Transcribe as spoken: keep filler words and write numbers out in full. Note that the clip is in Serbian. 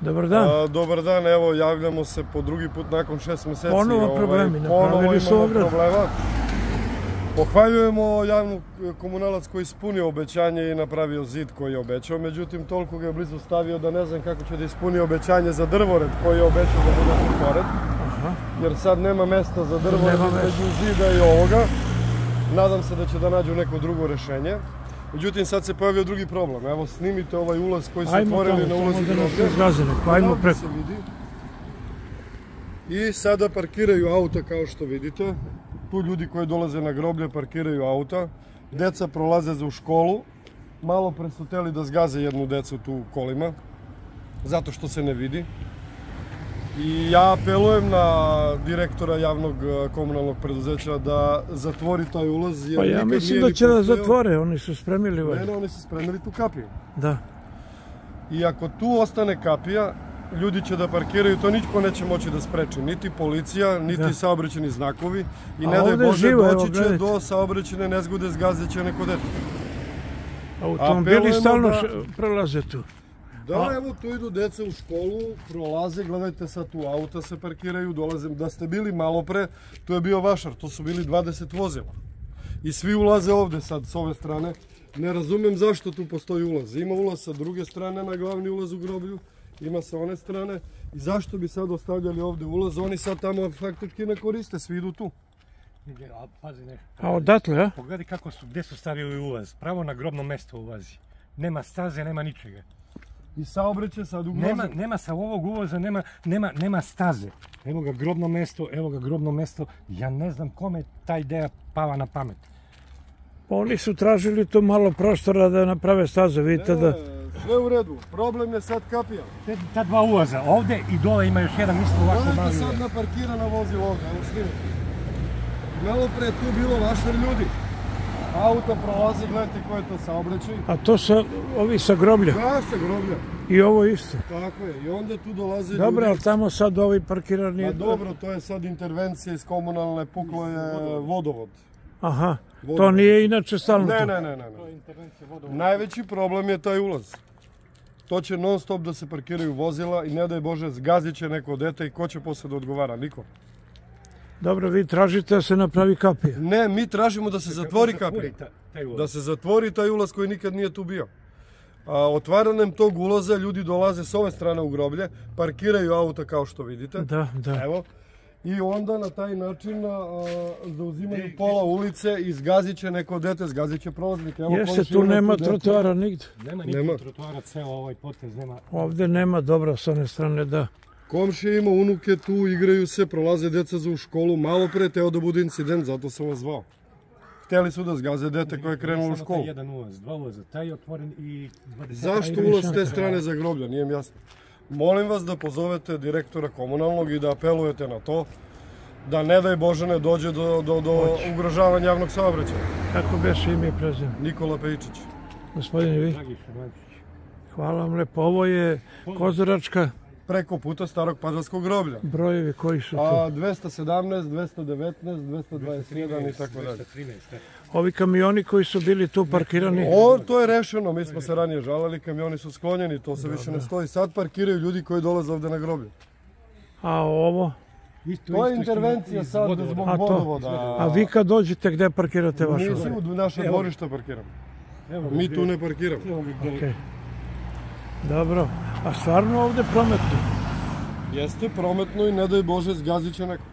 Dobar dan. Dobar dan, evo javljamo se po drugi put nakon šest meseci. Ponovo problemi, napravili su ogradu. Pohvaljujemo javnu komunalac koji ispunio obećanje i napravio zid koji je obećao, međutim toliko ga je blizu stavio da ne znam kako će da ispuni obećanje za drvored koji je obećao da bude tu pored. Jer sad nema mesta za drvored između zida i ovoga. Nadam se da će da nađu neko drugo rešenje. Međutim, sad se pojavio drugi problem. Evo, snimite ovaj ulaz koji su otvorili na ulazu groblja. Ajmo preko. I sada parkiraju auta kao što vidite. Tu ljudi koji dolaze na groblje parkiraju auta. Deca prolaze za u školu. Malo pre su hteli da zgaze jednu decu tu u kolima. Zato što se ne vidi. I ja apelujem na direktora javnog komunalnog preduzeća da zatvori taj ulaz. Pa ja mislim da će da zatvore, oni su spremili valjda. Ne, ne, oni su spremili tu kapiju. Da. I ako tu ostane kapija, ljudi će da parkiraju, to niko neće moći da spreči. Niti policija, niti saobraćajni znakovi. I ne daj Bože, doći će do saobraćajne nezgode, zgazit će neko dete. Automobili stalno prolaze tu. Da, evo tu idu deca u školu, prolaze, gledajte sad tu auta se parkiraju, dolaze, da ste bili malo pre, tu je bio vašar, to su bili dvadeset vozila. I svi ulaze ovde sad s ove strane, ne razumem zašto tu postoji ulaz. Ima ulaz sa druge strane na glavni ulaz u groblju, ima sa one strane i zašto bi sad ostavljali ovde ulaz, oni sad tamo faktički ne koriste, svi idu tu. Pazi nešto. A odatle, a? Pogledaj kako su, gde su stavili ulaz, pravo na grobno mesto ulazi. Nema staze, nema ničega. I saobraćaj sad ugrožen. Nema sa ovog ulaza, nema staze. Evo ga grobno mesto, evo ga grobno mesto. Ja ne znam kome ta ideja pala na pamet. Oni su tražili tu malo prostora da naprave staze, vidite da... Sve u redu, problem je sad kapija. Ta dva ulaza, ovde i dole ima još jedan isto ovako mali ulaz. Gledajte sad na parkirana vozila ovde, evo snimite. Malo pre tu bilo vašar ljudi. Auto prolazi, gledajte ko je to saobraćaj. A to su ovi sa groblja? Da, sa groblja. I ovo isto? Tako je, i onda tu dolaze ljudi... Dobro, ali tamo sad ovi parkirani... Pa dobro, to je sad intervencija iz komunalne, puklo je vodovod. Aha, to nije inače stalno to? Ne, ne, ne, ne. Najveći problem je taj ulaz. To će non stop da se parkiraju vozila i ne daj Bože, zgazit će neko dete i ko će posle da odgovara? Niko. Dobro, vi tražite da se napravi kapija? Ne, mi tražimo da se zatvori kapija. Da se zatvori taj ulaz koji nikad nije tu bio. Otvaranjem tog ulaza ljudi dolaze s ove strane u groblje, parkiraju auta kao što vidite. Da, da. Evo. I onda na taj način zauzimaju pola ulice i zgazit će neko dete, zgazit će prolaznik. Jeste, tu nema trotoara nigde. Nema nikog trotoara, ceo ovaj potez nema. Ovde nema, dobro, s one strane, da. Komšija ima unuke tu, igraju se, prolaze deca za u školu. Malo pre teo da bude incident, zato sam vas zvao. Hteli su da zgaze dete koje je krenulo u školu. Samo taj jedan ulaz, dva ulaza, taj je otvoren i... Zašto ulaz s te strane za groblja, nije mi jasno. Molim vas da pozovete direktora komunalnog i da apelujete na to da ne daj Bože ne dođe do ugrožavanja javnog saobraćaja. Kako beše ime i prezime? Nikola Pejičić. Gospodine, vi? Hvala vam lepo. Ovo je Kozaračka... Preko puta Starog Pazarskog groblja. Brojevi koji su tu? dvesta sedamnaest, dvesta devetnaest, dvesta dvadeset jedan i tako dalje. Ovi kamioni koji su bili tu parkirani? To je rešeno, mi smo se ranije žalili, kamioni su sklonjeni, to se više ne stoji. Sad parkiraju ljudi koji dolaze ovde na groblje. A ovo? To je intervencija sad zbog vodovoda. A vi kad dođete, gde parkirate vaše? Mi svi u naše dvorišta parkiramo. Mi tu ne parkiramo. Dobro, a stvarno ovde prometno? Jeste prometno i ne daj Bože zgazit će neko.